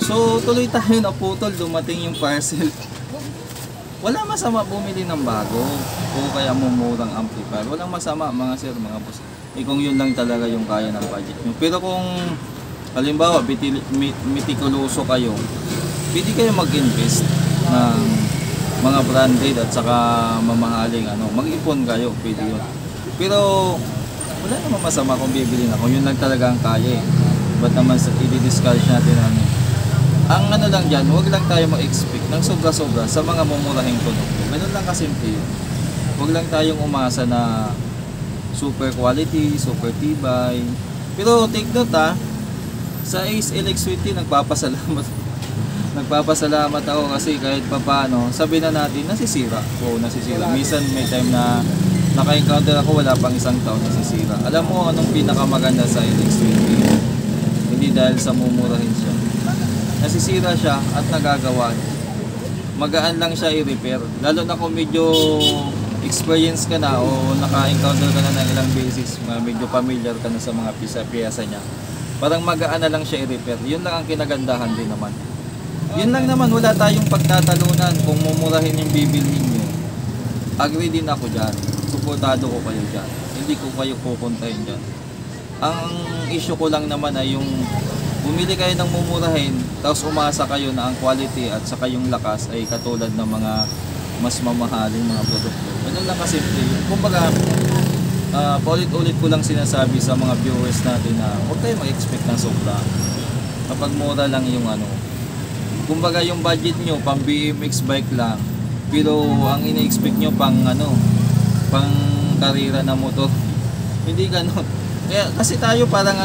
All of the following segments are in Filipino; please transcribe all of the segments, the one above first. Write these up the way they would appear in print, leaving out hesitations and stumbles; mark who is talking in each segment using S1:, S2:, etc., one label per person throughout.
S1: So tuloy tayo na putol, dumating yung parcel. Wala masama bumili ng bago o kaya mumurang amplifier. Walang masama mga sir, mga boss. Kung yun lang talaga yung kaya ng budget nyo. Pero kung halimbawa mitikuloso kayo, pwede kayo mag-invest ng mga branded at saka mamahaling mag-ipon kayo, pwede yun. Pero wala naman masama kung bibili na, kung yun lang talaga ang kaya eh. Ba't naman i-discuss natin ang lang dyan, huwag lang tayo mag-expect ng sobra-sobra sa mga mumurahing produkto. Ganun lang kasimple yun. Huwag lang tayong umasa na super quality, super tibay. Pero take note sa Ace LX20 nagpapasalamat ako kasi kahit papaano, sabi na natin nasisira. Oo, nasisira. Minsan may time na naka-encounter ako, wala pang isang taon nasisira. Alam mo anong pinakamaganda sa LX20? Hindi dahil sa mumurahin siya. Nasisira siya at nagagawa. Magaan lang siya i-repair. Lalo na kung medyo experience ka na o naka-encounter ka na ng ilang beses, medyo familiar ka na sa mga piyesa niya. Parang magaan na lang siya i-repair. Yun lang ang kinagandahan din naman. Yun lang naman, wala tayong pagtatalunan kung mumurahin yung bibilhin nyo. Agree din ako dyan. Suportado ko kayo dyan. Hindi ko kayo pupuntahin dyan. Ang issue ko lang naman ay yung bumili kayo ng mumurahin, tapos umasa kayo na ang quality at saka yung lakas ay katulad ng mga mas mamahaling mga produkto. Ganun lang kasimple. Kumbaga, paulit-ulit ko lang sinasabi sa mga viewers natin na huwag kayo mag-expect ng sobra. Kapag mura lang yung kumbaga yung budget nyo, pang BMX bike lang, pero ang ina-expect nyo pang pang karera na motor. Hindi ganun. Kaya, kasi tayo parang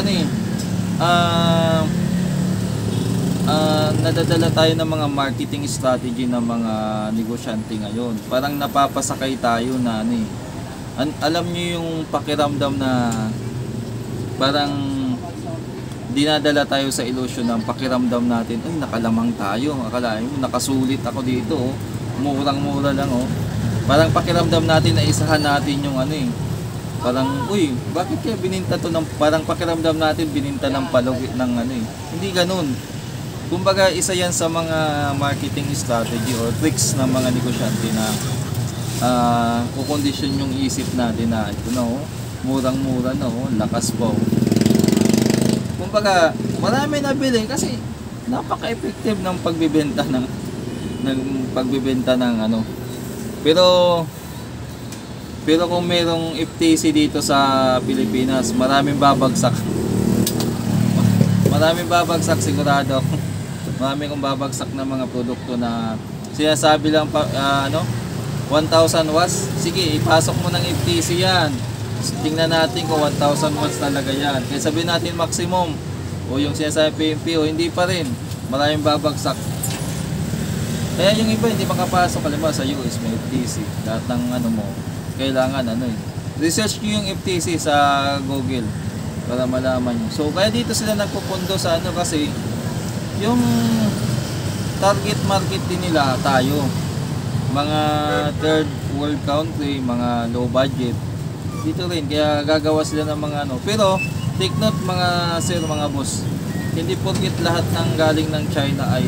S1: nadadala tayo ng mga marketing strategy ng mga negosyante ngayon. Parang napapasakay tayo na alam niyo yung pakiramdam na parang dinadala tayo sa illusion ng pakiramdam natin, ay nakalamang tayo, akalain mo nakasulit ako dito, murang-mura lang Parang pakiramdam natin na isahan natin yung parang, uy, bakit kaya bininta to ng, parang pakiramdam natin bininta ng palugi ng Hindi ganun. Kumbaga, isa yan sa mga marketing strategy or tricks ng mga negosyante na kukondisyon yung isip natin na ito murang-mura lakas po. Kumbaga, marami nabili kasi napaka-effective ng pagbibenta ng Pero kung merong FTC dito sa Pilipinas, maraming babagsak. Maraming babagsak sigurado. Maraming kong babagsak na mga produkto na sinasabi lang 1,000 watts. Sige, ipasok mo ng FTC yan. Tingnan natin kung 1,000 watts talaga yan. Kaya sabihin natin maximum. O yung sinasabi PMP o hindi pa rin. Maraming babagsak. Kaya yung iba hindi makapasok. Halimbawa sa US may FTC. Lahat ng mo. Kailangan research nyo yung FTC sa Google para malaman nyo. So kaya dito sila nagpupundo sa kasi yung target market din nila tayo, mga third world country, mga low budget dito rin, kaya gagawa sila ng mga pero take note mga sir, mga boss, hindi porket lahat ng galing ng China ay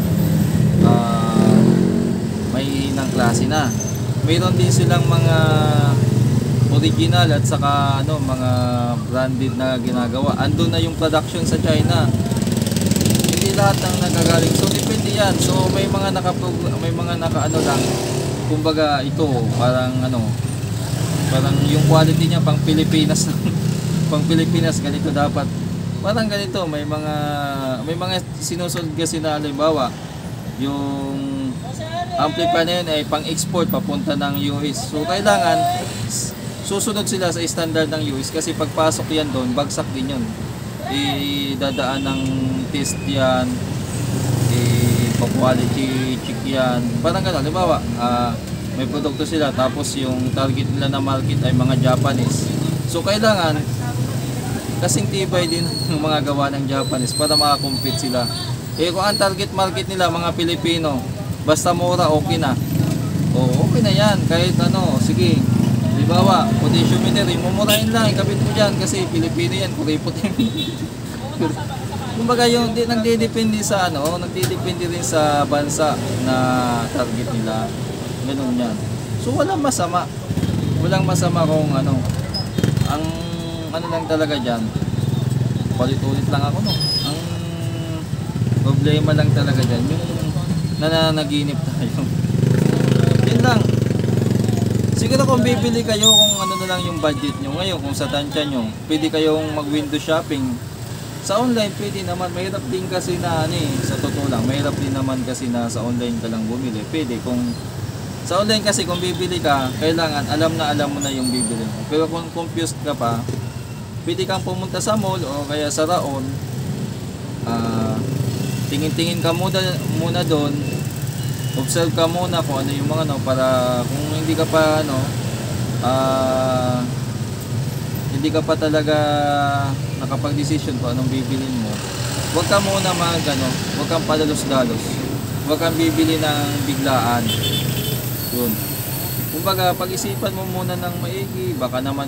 S1: may hinang klase na. Mayroon din silang mga original at saka mga branded na ginagawa. Andun na yung production sa China. Hindi lahat ng nagagaling. So depende yan. So may mga naka lang. Kumbaga ito parang parang yung quality niya pang Pilipinas pang Pilipinas ganito dapat. Parang ganito may mga sinusunod kasi na halimbawa yung amplifier na yun ay pang-export papunta ng US. So kailangan susunod sila sa standard ng US kasi pagpasok yan doon, bagsak din yun. Idadaan ng test yan, quality check yan. Parang gano'n, halimbawa, may produkto sila tapos yung target nila na market ay mga Japanese. So kailangan kasing tibay din ng mga gawa ng Japanese para makakompete sila. Kung ang target market nila mga Pilipino, basta mura, okay na. Okay na yan. Kahit sige. Halimbawa, potentiometer, mumurahin lang. Ikabit mo dyan kasi Pilipino yan. Kuripot yan. Kumbaga yung nagdedepende sa ano, nagdedepende rin sa bansa na target nila. Ganun yan. So walang masama. Walang masama kung ano. Ang ano lang talaga diyan. Palit-ulit lang ako no. Ang problema lang talaga diyan yung nananaginip tayo. Yun lang. Siguro kung bibili kayo kung ano na lang yung budget nyo ngayon, kung sa tansya nyo, pwede kayong mag window shopping. Sa online pwede naman, mahirap din kasi na ano sa totoo lang, mahirap din naman kasi na sa online ka lang bumili. Pwede kung sa online kasi kung bibili ka, kailangan alam mo na yung bibili mo. Pero kung confused ka pa, pwede kang pumunta sa mall o kaya sa Raon. Tingin-tingin ka muna doon. Observe ka muna kung ano yung mga ano para kung hindi ka pa ano hindi ka pa talaga nakapag-decision kung anong bibilin mo. Huwag ka muna huwag kang padalos-dalos. Huwag kang bibili ng biglaan. Yun. Kumbaga, pag-isipan mo muna ng maigi, baka naman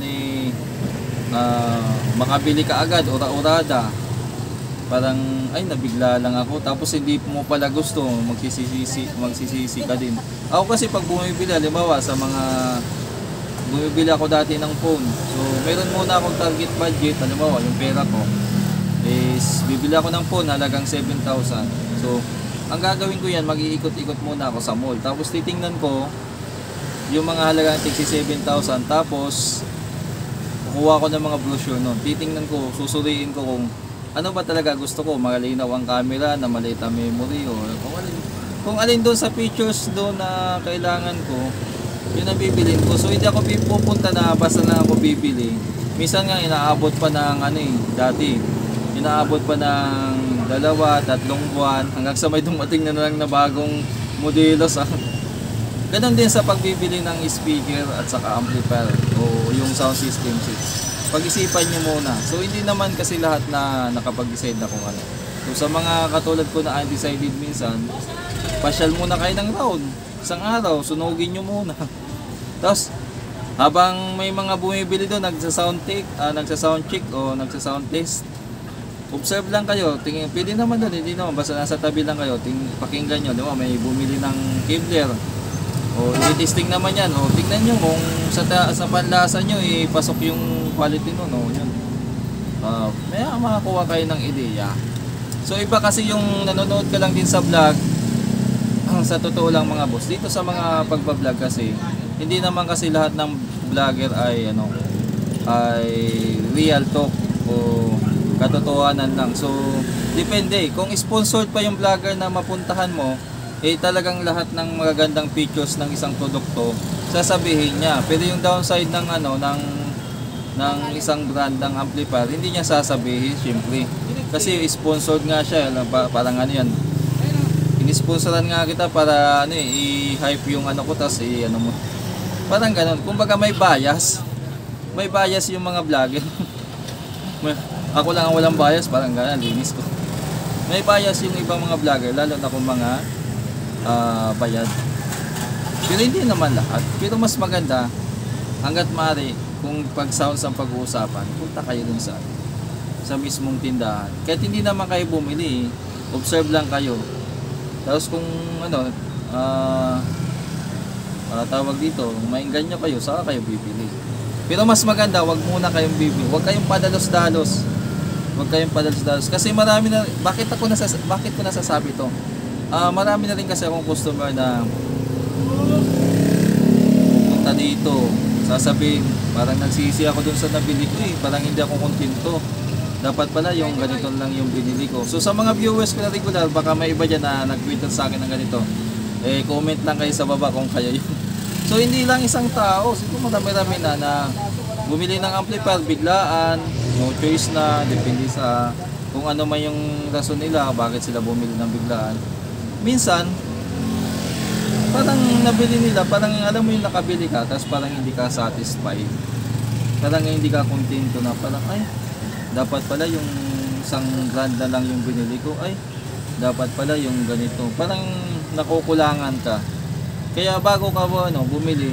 S1: makabili ka agad, ura-urada. Parang, ay nabigla lang ako, tapos hindi mo pala gusto, magsisisi ka din. Ako kasi pag bumibili, halimbawa bumibili ako dati ng phone. So, meron muna akong target budget, halimbawa yung pera ko is, bibili ako ng phone, halagang 7,000. So, ang gagawin ko yan, mag-iikot-ikot muna ako sa mall. Tapos titingnan ko, yung mga halagang tigsi 7,000, tapos, kukuha ko ng mga brochure nun. Titingnan ko, susuriin ko kung ano ba talaga gusto ko, malinaw ang camera, na maliit ang memory, o kung alin doon sa features doon na kailangan ko, yun ang bibilin ko. So hindi ako pupunta na basta na ako bibili. Minsan nga inaabot pa ng dati, inaabot pa ng 2-3 buwan, hanggang sa may dumating na lang na bagong modelo sa ganon din sa pagbibili ng speaker at saka amplifier o yung sound system. Pag-isipan nyo muna. So hindi naman kasi lahat na nakapag-decide na kung ano. So sa mga katulad ko na undecided minsan, pasyal muna kayo ng round. Isang araw, sunugin nyo muna. Tapos habang may mga bumibili doon, nagsa-sound check o nagsa-sound test, observe lang kayo. Pwede naman doon, hindi naman. Basta nasa tabi lang kayo, pakinggan nyo. Diba? May bumili ng Kevlar. O i-testing naman yan. O tignan nyo kung sa panlasa nyo ipasok yung quality nun. O yun. May makakuha kayo ng ideya. So iba kasi yung nanonood ka lang din sa vlog. Sa totoo lang mga boss, dito sa mga pagbablog kasi, hindi naman kasi lahat ng vlogger ay real talk o katotohanan lang. So depende. Kung sponsored pa yung vlogger na mapuntahan mo, talagang lahat ng magagandang features ng isang produkto sasabihin niya. Pero yung downside ng ng isang brand ng amplifier, hindi niya sasabihin syempre. Kasi sponsored nga siya, parang yan. Inisponsoran nga kita para i-hype yung ko, tas mo. Parang ganun. Kumbaga may bias. May bias yung mga vlogger. Ako lang ang walang bias, parang ganun, linis ko. May bias yung ibang mga vlogger, lalo na kung mga bayad. Pero hindi naman lahat. Pero mas maganda, hanggat maaari, kung pag-sounds ang pag-uusapan, punta kayo dun sa mismong tindahan. Kahit hindi naman kayo bumili, observe lang kayo. Tapos kung tawag dito, mainggan nyo kayo, saka kayo bibili. Pero mas maganda, wag muna kayong bibili. Wag kayong padalos-dalos. Wag kayong padalos-dalos. Kasi marami na, bakit ko nasasabi to? Marami na rin kasi akong customer na pupunta dito, sasabihin, parang nagsisi ako dun sa nabili ko parang hindi ako kontento. Dapat pala yung ganito lang yung binili ko. So sa mga viewers ko na regular, baka may iba dyan na nag-tweet sa akin ng ganito. Comment lang kayo sa baba kung kayo yun. So hindi lang isang tao, siguro marami-rami na bumili ng amplifier biglaan, no choice na, depende sa kung ano man yung rason nila, bakit sila bumili ng biglaan. Minsan, parang nabili nila, parang alam mo yung nakabili ka, tapos parang hindi ka satisfied. Parang hindi ka kontento na parang, dapat pala yung isang brand na lang yung binili ko, dapat pala yung ganito. Parang nakukulangan ka. Kaya bago ka bumili,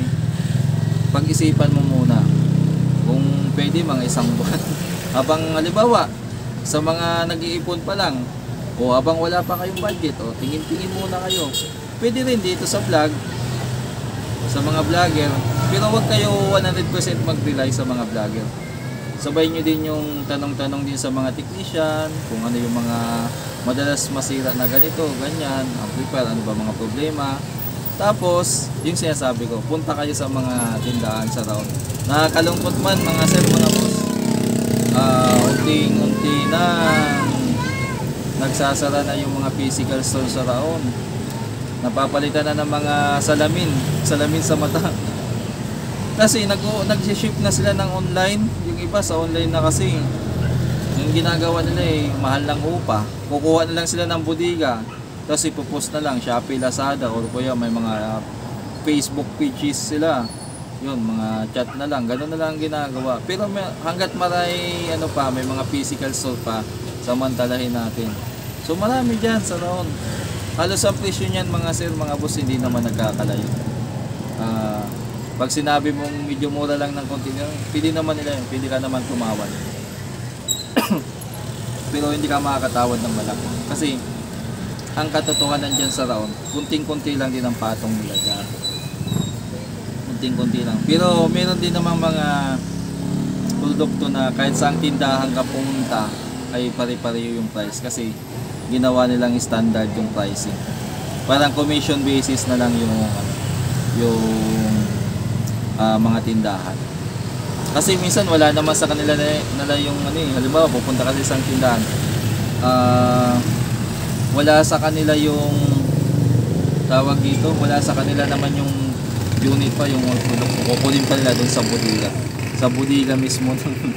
S1: pag-isipan mo muna kung pwede mga isang buwan. Habang halimbawa, sa mga nag-iipon pa lang, o habang wala pa kayong budget, o tingin-tingin muna kayo. Pwede rin dito sa vlog, sa mga vlogger, pero huwag kayo 100% mag-rely sa mga vlogger. Sabay nyo din yung tanong-tanong din sa mga technician, kung ano yung mga madalas masira na ganito, ganyan, amplifier, ano ba mga problema. Tapos, yung sinasabi ko, punta kayo sa mga tindahan sa round. Nakakalungkot man mga sir, mga boss, unting-unti na nagsasara na yung mga physical store sa round. Napapalitan na ng mga salamin sa mata. Kasi nag-ship na sila ng online, yung iba sa online na kasi. Yung ginagawa nila mahal lang upa. Kukuha na lang sila ng bodega. Tapos ipopost na lang Shopee, Lazada, or kuya may mga Facebook pages sila. Yun, mga chat na lang, gano'n na lang ang ginagawa. Pero hanggat maray may mga physical store pa, samantalahin natin. So marami dyan sa round. Halos ang presyo niyan mga sir, mga boss, hindi naman nagkakalayo. Pag sinabi mong medyo mura lang ng konti, pili naman nila yun, pili ka naman tumawad. Pero hindi ka makakatawad ng malaki. Kasi ang katotohanan dyan sa round, kunting-kunti lang din ang patong nila dyan. Kunting-kunti lang. Pero meron din namang mga produkto na kahit saang tindahan ka pumunta ay pare-pareho yung price kasi ginawa nilang standard yung pricing. Parang commission basis na lang yung mga tindahan. Kasi minsan wala naman sa kanila na yung halimbawa pupunta ka sa isang tindahan. Wala sa kanila yung tawag dito, wala sa kanila naman yung unit pa, yung produkto. Kukunin pa nila doon sa bodega mismo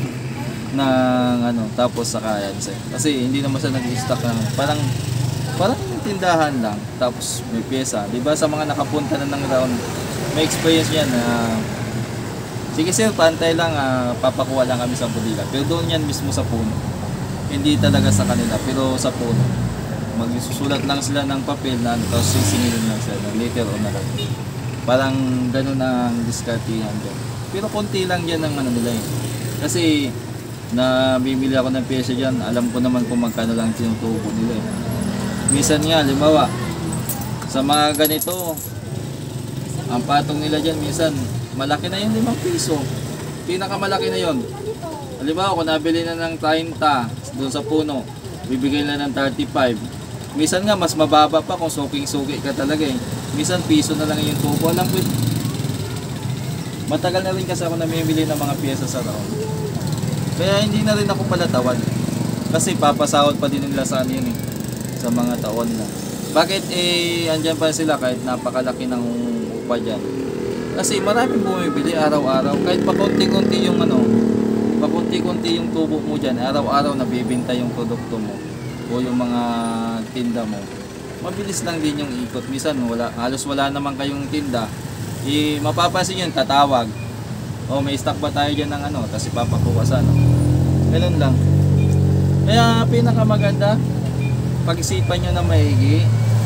S1: ng tapos saka yan. Kasi hindi naman siya nag-stock ng parang tindahan lang tapos may pyesa. 'Di ba sa mga nakapunta na ng round, may experience yan sige sir, pantay lang, papakuha lang kami sa bodega. Pero doon yan mismo sa puno. Hindi talaga sa kanila, pero sa puno. Magsusulat lang sila ng papel na tapos sisingilin lang sila ng later on na lang. Parang gano'n ang diskartihan dyan. Pero konti lang yan ang nila Kasi bibili ako ng pyesa dyan, alam ko naman kung magkano lang tinutubo nila Minsan nga, halimbawa, sa mga ganito, ang patong nila dyan minsan, malaki na yung 5 piso. Pinakamalaki na yon. Halimbawa, kung nabili na ng 30 doon sa puno, bibigay na ng 35. Minsan nga mas mababa pa kung suking-suki ka talaga Minsan piso na lang yung tubo. Alam ko matagal na rin kasi ako namimili ng mga piyesa sa round. Kaya hindi na rin ako palatawad. Kasi papasahod pa din nila sa yun sa mga taon na. Bakit andyan pa sila kahit napakalaki ng upa dyan? Kasi maraming bumibili araw-araw. Kahit pakunti-kunti yung pakunti-kunti yung tubo mo dyan, araw-araw nabibinta yung produkto mo o yung mga tinda mo. Mabilis lang din yung ikot. Minsan halos wala naman kayong tinda. Mapapansin yun, tatawag. May stock ba tayo dyan ng tapos ipapakuha sa Ganun lang. Kaya pinakamaganda, pag-isipan nyo na maigi.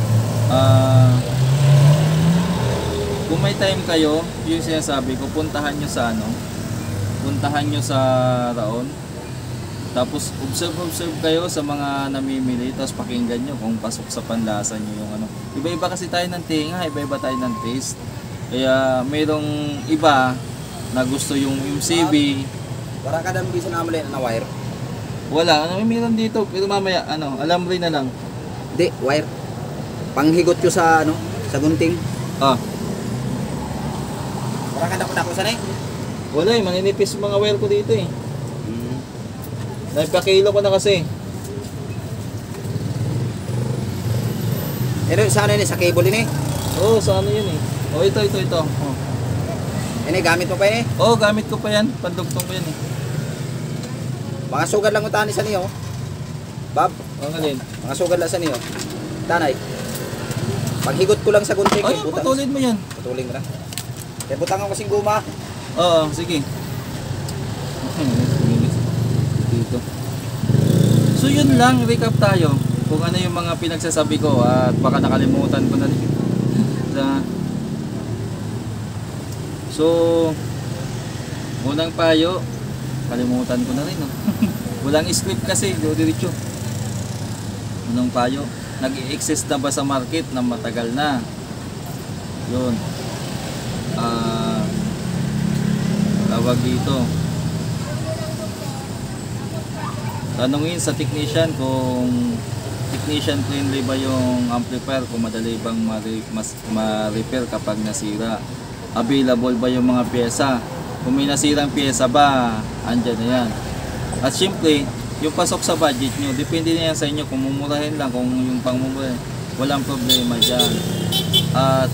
S1: Kung may time kayo, yung sinasabi ko, puntahan nyo sa raon. Tapos observe kayo sa mga namimili, tapos pakinggan nyo kung pasok sa panlasa nyo yung Iba-iba kasi tayo ng tinga, iba-iba tayo ng taste. Kaya mayroong iba na gusto yung MCB.
S2: Wala ka dami bisa na na wire?
S1: Wala, meron dito, pero mamaya alambre na lang.
S2: Hindi, wire. Panghigot ko sa sa gunting. Wala ka dako sana
S1: Wala maninipis yung mga wire ko dito Nagpakilo ko na kasi.
S2: Sana sa cable ini?
S1: Oo, sa yun ito.
S2: Gamit mo pa
S1: Oo, gamit ko pa yan. Pandugtong ko yan
S2: Mga sugar lang utani sa niyo. Bob?
S1: Alin?
S2: Mga sugar lang sa niyo. Tanay. Paghigot ko lang sa gunting.
S1: Ay, putulin mo yan.
S2: Putulin mo na. Kaya butang ako kasing guma.
S1: Oo, sige. Dito. So yun lang, recap tayo kung ano yung mga pinagsasabi ko at baka nakalimutan ko na rin. So unang payo, kalimutan ko na rin Walang script kasi, diretso. Anong payo? Nag-i-exist na ba sa market na matagal na? Yun. Tawag dito. Tanungin sa technician kung technician friendly ba yung amplifier, kung madali bang ma-repair kapag nasira. Available ba yung mga pyesa? Kung may nasirang pyesa ba, andyan na yan. At syempre, yung pasok sa budget nyo, depende na yan sa inyo kung mumurahin lang, kung yung pangmumurahin, walang problema dyan. At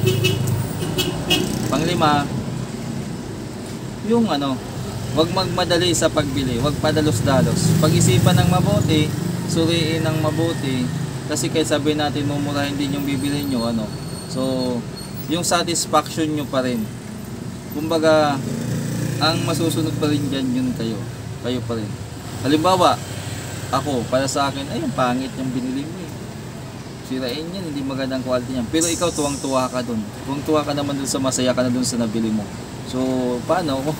S1: panglima, yung wag magmadali sa pagbili, wag padalos-dalos. Pag-isipan ng mabuti, suriin ng mabuti, kasi kahit sabihin natin mumurahin din yung bibili nyo, so yung satisfaction nyo pa rin. Kumbaga, ang masusunod pa rin dyan yun kayo pa rin. Halimbawa, ako, para sa akin, ay, ang pangit yung binili mo eh. Sirain yan, hindi magandang quality yan. Pero ikaw, tuwang-tuwa ka dun. Tuwang-tuwa ka naman dun sa masaya ka na dun sa nabili mo. So, paano ako?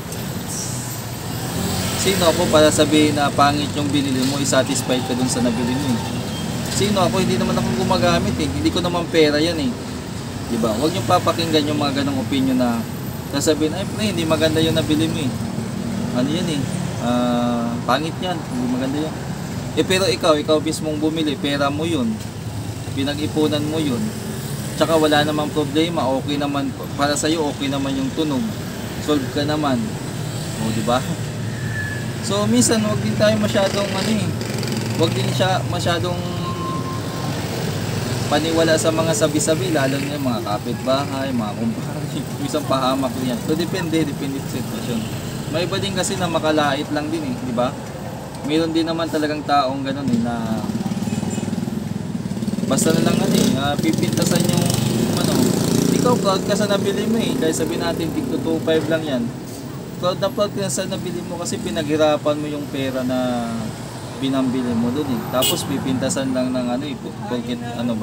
S1: Sino ako para sabihin na pangit yung binili mo, isatisfied ka dun sa nabili mo eh? Sino ako? Hindi naman ako gumagamit eh. Hindi ko naman pera yan eh. Diba? Huwag niyong papakinggan yung mga ganong opinion na sasabihin, ay pre, hindi maganda yung nabili mo eh. Ano yan eh? Pangit yan, hindi maganda yan. Pero ikaw mismong bumili, pera mo yun, pinag-ipunan mo yun, tsaka wala namang problema, okay naman, para sa'yo okay naman yung tunog, solve ka naman, o diba? So minsan wag din tayo masyadong wag din siya masyadong paniwala sa mga sabi-sabi, lalo na yung mga kapitbahay, mga kumpare, isang pahamak yan. So depende sa sitwasyon. May iba din kasi na makalait lang din eh, di ba? Mayroon din naman talagang taong gano'n eh, na basta na lang pipintasan yung ikaw proud ka sa nabili mo eh, kaya sabihin natin tig 2.5 lang yan. Proud ka sa nabili mo kasi pinaghirapan mo yung pera na pinambili mo doon eh. Tapos pipintasan lang ng porket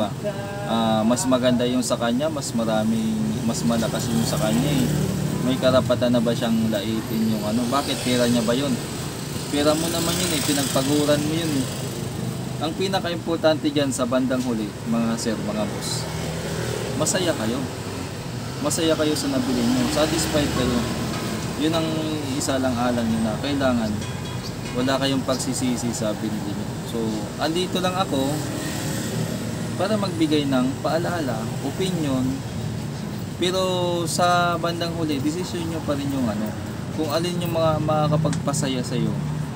S1: mas maganda yung sa kanya, mas malakas yung sa kanya eh. May karapatan na ba siyang laitin yung bakit pera niya ba yun? Pera mo naman yun eh, pinagpaguran mo yun eh. Ang pinaka-importante dyan sa bandang huli, mga sir, mga boss, masaya kayo. Masaya kayo sa nabili nyo, satisfied kayo. Yun ang isa lang alam nyo na kailangan wala kayong pagsisisi sa binili nyo. So, andito lang ako para magbigay ng paalala, opinion, pero sa bandang huli, decision nyo pa rin yung kung alin yung mga makakapagpasaya sa'yo,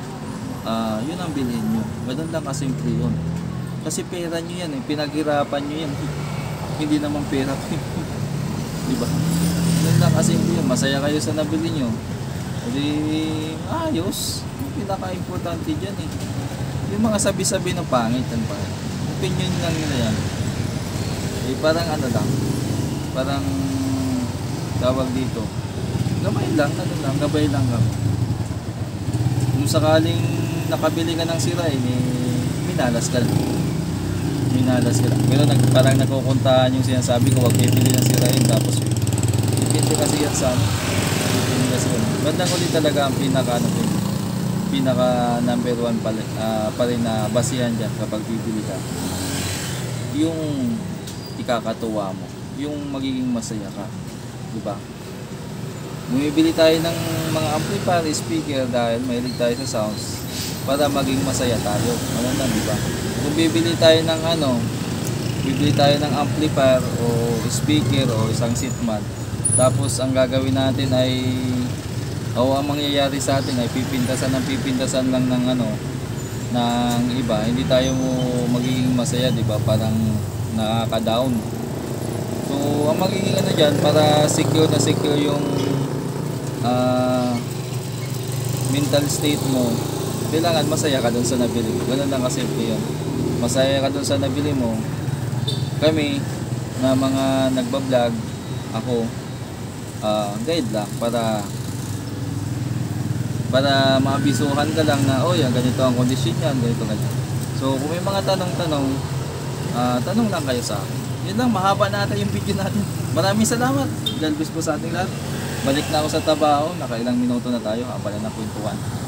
S1: yun ang bilhin nyo. Ganun lang kasimple yun. Kasi pera nyo yan eh, pinaghirapan nyo yan. Hindi naman pera ko diba? Ganun lang kasimple yun, masaya kayo sa nabili nyo. Hindi ayos. Pinaka-importante dyan eh. Yung mga sabi-sabi na pangit yan pa. Opinion lang nila yan. Eh parang lang. Parang tawag dito. Gabay lang kami. Kung sakaling nakabili ka ng sira minalas ka lang. Pero parang nagkukuntaan yung sinasabi ko, wag bibili ng sirain tapos depende kasi yan sa depende kasi yan. Bandang ulit talaga ang pinaka number one pa rin na basihan dyan kapag bibili ka, yung ikakatuwa mo, yung magiging masaya ka, diba? Bumibili tayo ng mga amplifier, speaker dahil mahilig tayo sa sounds para maging masaya tayo, lang, diba? Kung bibili tayo ng amplifier o speaker o isang seatman, tapos ang gagawin natin ay ang mangyayari sa atin ay pipintasan lang ng ng iba, hindi tayo magiging masaya, di ba? Parang nakaka-down. So, ang magiging diyan para secure yung mental state mo, kailangan masaya ka dun sa nabili mo. Ganun lang kasimple yun. Masaya ka dun sa nabili mo. Kami na mga nagbablog, ako, guide lang para maabisuhan ka lang na ganito ang kondisyon yan, ganito. So kung may mga tanong-tanong, tanong lang kayo sa akin. Yun lang, mahaba na ata yung video natin. Maraming salamat. God bless po sa ating lahat. Balik na ako sa trabaho, nakailang minuto na tayo, habang na kwentuhan.